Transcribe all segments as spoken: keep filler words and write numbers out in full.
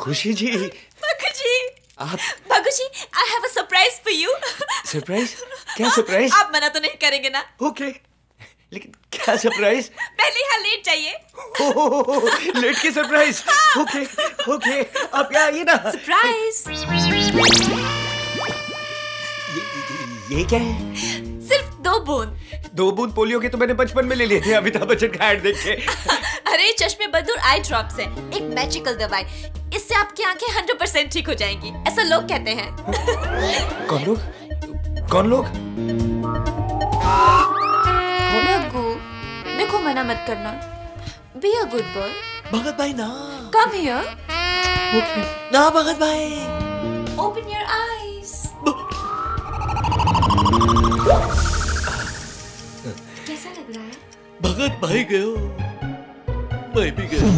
खुशी जी। भगू जी। आप? Bhagu ji, I have a surprise for you. Surprise? क्या सरप्राइज? आप मना तो नहीं करेंगे ना? ओके, लेकिन क्या सरप्राइज? पहले यहाँ लेट जाइए। ओह, लेट की सरप्राइज। ओके ओके, आप यहाँ आइए ना। सरप्राइज। ये, ये क्या है? सिर्फ दो बूंद। दो बूंद पोलियो के तो मैंने बचपन में ले लिए थे अमिताभ बच्चन का ऐड देख के। अरे चश्मे बंद और आई ड्रॉप्स है, एक मैजिकल दवाई। इससे आपकी आंखें हंड्रेड परसेंट ठीक हो जाएंगी, ऐसा लोग कहते हैं। कौन लोग? कौन लोग? भगू, देखो मना मत करना। Be a good boy. भगत भाई ना। Come here. ओके। ना भगत भाई। Open your eyes. कैसा लग रहा है? भगत भाई गयो, मैं भी गया।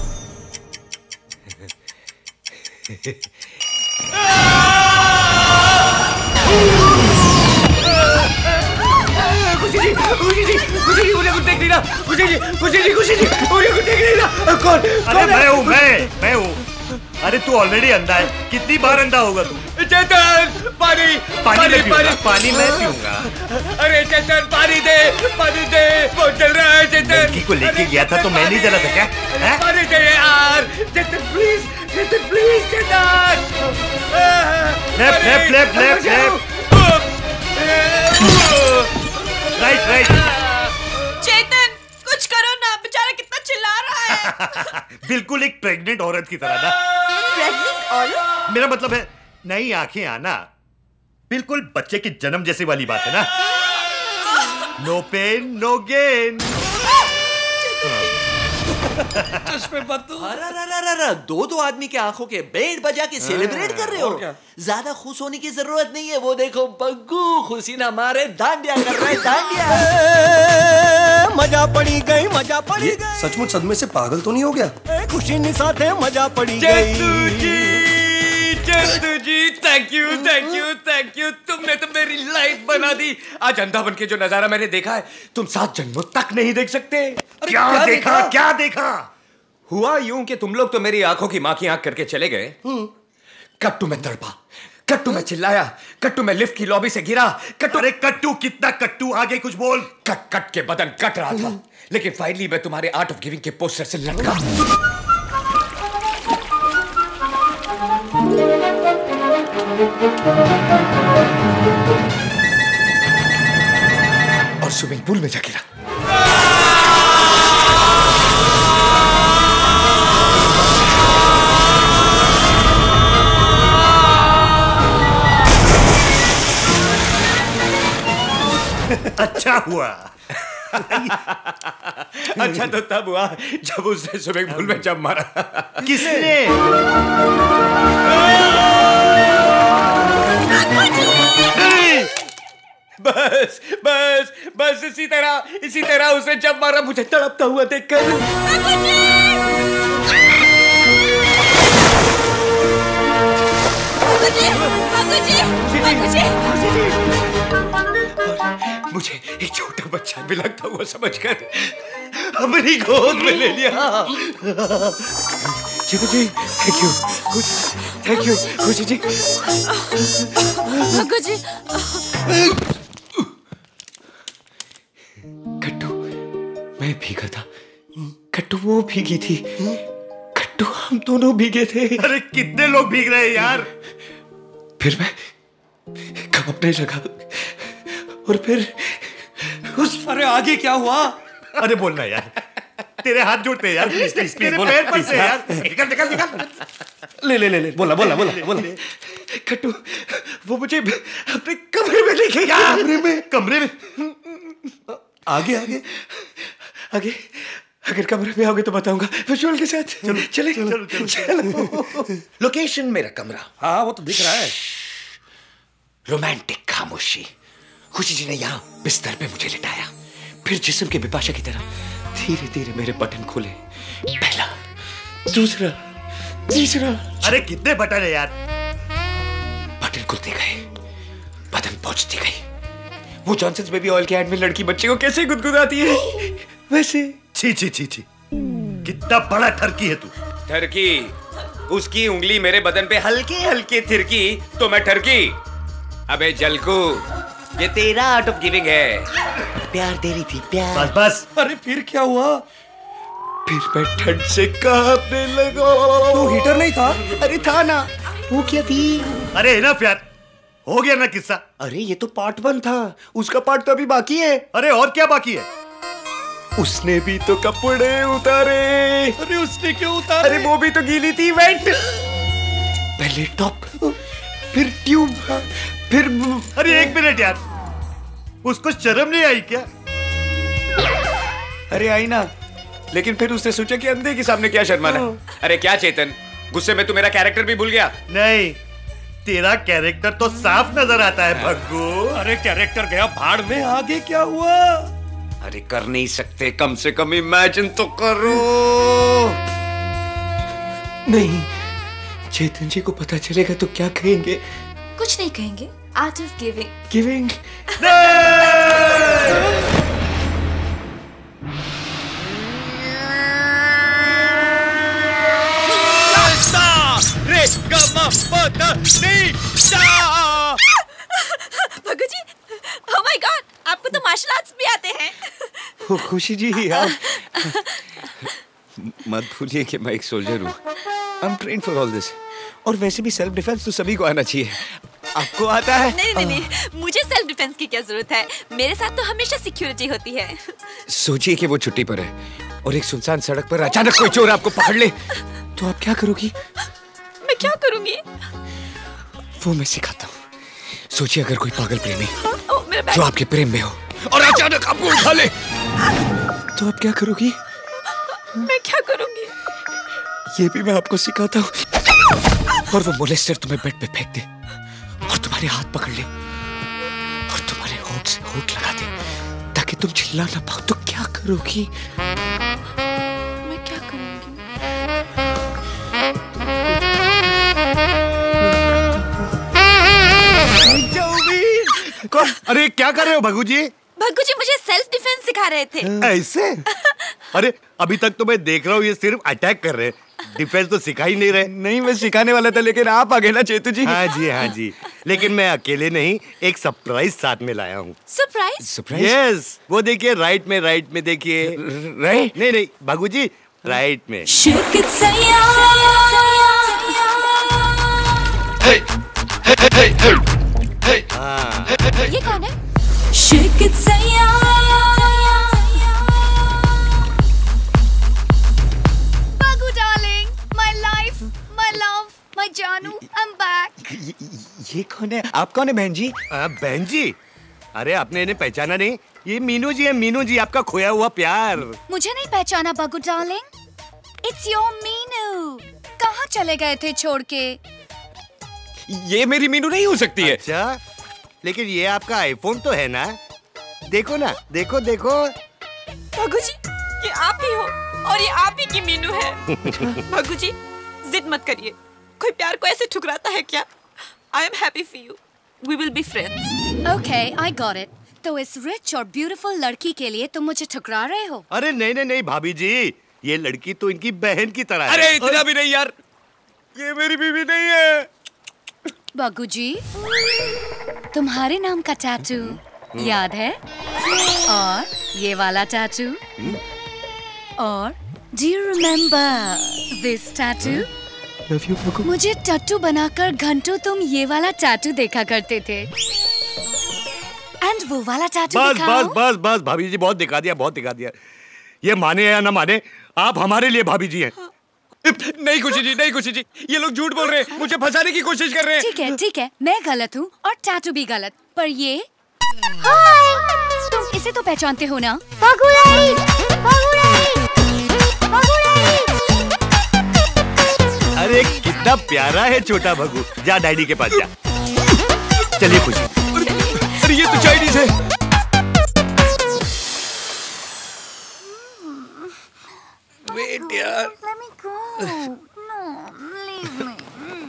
खुशी जी, खुशी जी, खुशी जी, मुझे कुछ देख नहीं रहा। खुशी जी, खुशी जी, खुशी जी, मुझे कुछ देख नहीं रहा। कौन? अरे मैं हूँ, मैं, मैं हूँ। अरे तू ऑलरेडी अंधा है, कितनी बार अंधा होगा तू? चेतन, पानी, पानी में पीऊंगा, पानी मैं पीऊंगा। अरे चेतन, पानी दे, पानी दे, बहुत जल रहा है चेतन। लड़की को लेके गया था तो मैं नहीं जला था क्या? पानी दे यार, Chetan please, Chetan please, Chetan. Left, left, left, left, left. Right, right. Chetan, कुछ करो ना, बेचारा कितना चिल्ला रहा है। बिल्कुल एक प्रेग्नेंट औरत की तरह ना। प्रेग्नेंट औरत? मेरा मतलब है नई आंखें आना, बिल्कुल बच्चे के जन्म जैसी वाली बात है ना। No pain no gain. अरे दो दो आदमी के आंखों के बैंड बजा के सेलिब्रेट कर रहे हो। ज्यादा खुश होने की जरूरत नहीं है। वो देखो बग्गू खुशी ना मारे दांडिया कर रहा है, दांडिया। मजा पड़ी गई, मजा पड़ी गई। सचमुच सदमे से पागल तो नहीं हो गया? खुशी नहीं साथे मजा पड़ी गई। Chetu ji, Chetu ji, thank you, thank you, thank you. तुमने तो मेरी लाइफ बना दी। आज अंधा बन के जो नजारा मैंने देखा है, तुम सात जन्मों तक नहीं देख सकते। क्या, क्या देखा? क्या देखा? हुआ यूं कि तुम लोग तो मेरी आंखों की मां की आंख करके चले गए। कट्टू में तड़पा, कट्टू में चिल्लाया, कट्टू में लिफ्ट की लॉबी से गिरा। कट्टू, अरे कट्टू कितना कट्टू, आगे कुछ बोल। कट कट के बदन कट रहा था, लेकिन फाइनली मैं तुम्हारे आर्ट ऑफ गिविंग के पोस्टर से लटका। और स्विमिंग पूल में जा गिरा। अच्छा हुआ। अच्छा तो तब हुआ जब उसने स्विमिंग पूल में जंप मारा। किसने? बस बस बस इसी तरह इसी तरह उसने जंप मारा मुझे तड़पता हुआ देखकर। मुझे एक छोटा बच्चा भी लगता हुआ समझकर अपनी गोद में ले लिया। Chetu ji, thank you, thank you, Khushi ji. Bhagu जी। कट्टू, मैं भीगा था, कट्टू वो भीगी थी, कट्टू हम दोनों भीगे थे। अरे कितने लोग भीग रहे हैं यार। फिर मैं कांपने लगा और फिर उस। अरे आगे क्या हुआ? अरे बोलना यार, तेरे हाथ जोड़ते हैं यार, प्लीज प्लीज प्लीज, तेरे पैर पर से यार, निकल निकल निकल। ले ले ले ले, बोला बोला बोला बोला। कट्टू वो मुझे अपने कमरे में लेके गया। कमरे में? कमरे में? आगे आगे आगे अगर कमरे में आओगे तो बताऊंगा विजुअल के साथ। चलो चले चलो चलो चलो। लोकेशन मेरा कमरा। हाँ वो तो दिख रहा है। रोमांटिक खामोशी। खुशी जी ने यहाँ बिस्तर पे मुझे लिटाया, फिर जिस्म के बिपाशा की तरह धीरे धीरे मेरे बटन खोले। पहला, दूसरा, तीसरा। अरे कितने बटन है यार? बटन खुलते गए, बदन पहुंचती गई। वो जॉनसन्स बेबी ऑयल के ऐड में लड़की बच्चे को कैसे गुदगुदाती है वैसे। छी छी छी छी, कितना बड़ा ठरकी है तू। ठरकी उसकी उंगली मेरे बदन पे हल्की हल्की थिरकी तो मैं ठरकी। अबे जलकू, ये तेरा आर्ट ऑफ गिविंग है। प्यार दे रही थी, प्यार। बस बस। अरे फिर क्या हुआ? फिर मैं ठंड से कांपने लगा। तो हीटर नहीं था? अरे था ना। वो क्या थी? अरे ना प्यार, हो गया ना किस्सा। अरे ये तो पार्ट वन था, उसका पार्ट तो अभी बाकी है। अरे और क्या बाकी है? उसने भी तो कपड़े उतारे। अरे उसने क्यों उतारे? अरे वो भी तो गीली थी, वेट। पहले टॉप, फिर ट्यूब, फिर। अरे एक मिनट यार, उसको शर्म नहीं आई क्या? अरे आई ना, लेकिन फिर उसने सोचा कि अंधे के सामने क्या शर्माना। अरे क्या चेतन, गुस्से में तू मेरा कैरेक्टर भी भूल गया? नहीं, तेरा कैरेक्टर तो साफ नजर आता है भग्गू। अरे कैरेक्टर गया भाड़ में, आगे क्या हुआ? अरे कर नहीं सकते, कम से कम इमेजिन तो करो। नहीं, चेतन जी को पता चलेगा तो क्या कहेंगे? कुछ नहीं कहेंगे। Art of giving. Giving. Bhagu ji, oh my God, आपको तो मार्शल आर्ट्स भी आते हैं। ओ, खुशी जी, आप मत भूलिए कि मैं एक सोल्जर हूँ। I am trained for all this. और वैसे भी सेल्फ डिफेंस तो सभी को आना चाहिए। आपको आता है? नहीं नहीं नहीं, मुझे सेल्फ डिफेंस की क्या जरूरत है? मेरे साथ तो हमेशा सिक्योरिटी होती है। सोचिए कि वो छुट्टी पर है और एक सुनसान सड़क पर अचानक कोई चोर आपको पकड़ ले, तो आप क्या करोगी? मैं क्या करूंगी? वो मैं सिखाता हूँ। सोचिए अगर कोई पागल प्रेमी ओ, जो आपके प्रेम में हो और अचानक आपको उठा ले, तो आप क्या करोगी? मैं क्या करूंगी? ये भी मैं आपको सिखाता हूँ। और वो मोलेस्टर तुम्हें बेड पे फेंक दे और तुम्हारे हाथ पकड़ ले और तुम्हारे होठ से होठ लगा दे ताकि तुम चिल्ला ना पाओ, तो क्या करोगी? मैं क्या करूंगी? कौन? अरे क्या कर रहे हो भग्गू जी? भग्गू जी मुझे सेल्फ डिफेंस सिखा रहे थे। ऐसे? अरे अभी तक तो मैं देख रहा हूँ ये सिर्फ अटैक कर रहे हैं, डिफेंस तो सिखा ही नहीं रहे। नहीं, मैं सिखाने वाला था लेकिन आप आ गए ना चेतू जी। हाँ जी हाँ जी, लेकिन मैं अकेले नहीं, एक सरप्राइज साथ में लाया हूँ। सरप्राइज? सरप्राइज? यस, वो देखिए राइट में, राइट में देखिए। राइट? नहीं नहीं भग्गू जी, राइट में। हाँ। ये कौन है? Bhagu darling, my life, my love, my Janu, I'm back. ये, ये कौन है? आप कौन है बहन जी? आ, बहन जी, अरे आपने इन्हें पहचाना नहीं? ये मीनू जी है, मीनू जी, आपका खोया हुआ प्यार। मुझे नहीं पहचाना Bhagu darling? It's your Meenu. कहाँ चले गए थे छोड़ के? ये मेरी मीनू नहीं हो सकती है। अच्छा, लेकिन ये आपका आईफोन तो है ना? देखो ना, देखो देखो। भग्गू जी, ये आप ही हो और ये आप ही की मीनू है। भग्गू जी, जिद मत करिए। कोई प्यार को ऐसे ठुकराता है क्या? I am happy for you. We will be friends. Okay, I got it. तो इस रिच और ब्यूटीफुल लड़की के लिए तुम मुझे ठुकरा रहे हो? अरे नहीं नहीं नहीं भाभी जी, ये लड़की तो इनकी बहन की तरह है। अरे इतना भी नहीं यार, ये मेरी बीवी नहीं है। Bhagu जी, तुम्हारे नाम का टैटू याद है? और ये वाला टैटू? और do you remember this tattoo? Love you, Bhagu. मुझे टट्टू बनाकर घंटों तुम ये वाला टैटू देखा करते थे। एंड वो वाला टैटू बस दिखाओ। बस बस बस भाभी जी, बहुत दिखा दिया, बहुत दिखा दिया। ये माने या ना माने, आप हमारे लिए भाभी जी हैं। नहीं खुशी जी, नहीं खुशी जी, ये लोग झूठ बोल रहे हैं, मुझे फंसाने की कोशिश कर रहे हैं। ठीक है ठीक है, मैं गलत हूँ और टैटू भी गलत, पर ये हाय, तुम इसे तो पहचानते हो ना? भगुड़ाई, भगुड़ाई, भगुड़ाई। अरे कितना प्यारा है छोटा भगू। जा डैडी के पास जा। चलिए खुशी। अरे ये तो चाइनीज है। वेट यार। Let me go. No, leave me.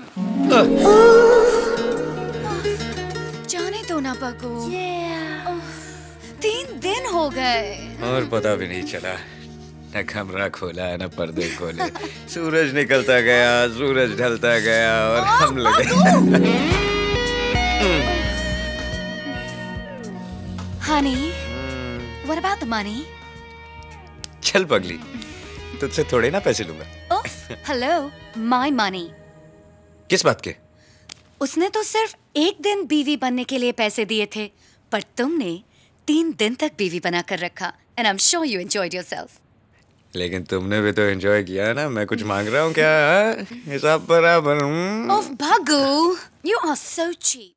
जाने दो ना भगू। Yeah. तीन दिन हो गए और पता भी नहीं चला। न कमरा खोला न पर्दे खोले। सूरज निकलता गया, सूरज ढलता गया और हम लगे। Honey, what about the money? चल पगली, तुझसे थोड़े ना पैसे लूंगा। Oh, hello, my money. किस बात के? उसने तो सिर्फ एक दिन बीवी बनने के लिए पैसे दिए थे, पर तुमने तीन दिन तक बीवी बना कर रखा। And I'm sure you enjoyed yourself. लेकिन तुमने भी तो एंजॉय किया ना। मैं कुछ मांग रहा हूँ क्या? हिसाब बराबर। Oh, Bhagu, you are so cheap.